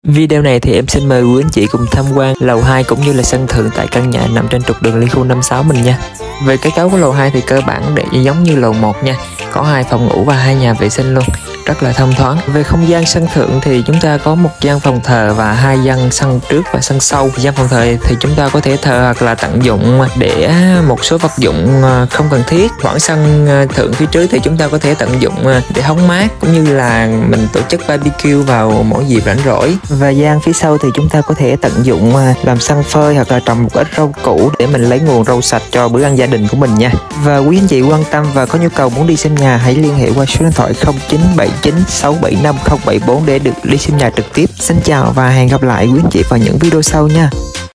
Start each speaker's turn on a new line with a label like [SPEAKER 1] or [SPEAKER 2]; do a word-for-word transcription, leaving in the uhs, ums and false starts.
[SPEAKER 1] Video này thì em xin mời quý anh chị cùng tham quan lầu hai cũng như là sân thượng tại căn nhà nằm trên trục đường Liên Khu năm sáu mình nha. Về kết cấu của lầu hai thì cơ bản để giống như lầu một nha, có hai phòng ngủ và hai nhà vệ sinh luôn, rất là thông thoáng. Về không gian sân thượng thì chúng ta có một gian phòng thờ và hai gian sân trước và sân sau. Gian phòng thờ thì chúng ta có thể thờ hoặc là tận dụng để một số vật dụng không cần thiết. Khoảng sân thượng phía trước thì chúng ta có thể tận dụng để hóng mát cũng như là mình tổ chức barbecue vào mỗi dịp rảnh rỗi. Và gian phía sau thì chúng ta có thể tận dụng làm sân phơi hoặc là trồng một ít rau củ để mình lấy nguồn rau sạch cho bữa ăn gia đình của mình nha. Và quý anh chị quan tâm và có nhu cầu muốn đi xem nhà hãy liên hệ qua số điện thoại không chín bảy chín sáu bảy năm không bảy bốn để được đi xem nhà trực tiếp. Xin chào và hẹn gặp lại quý anh chị vào những video sau nha.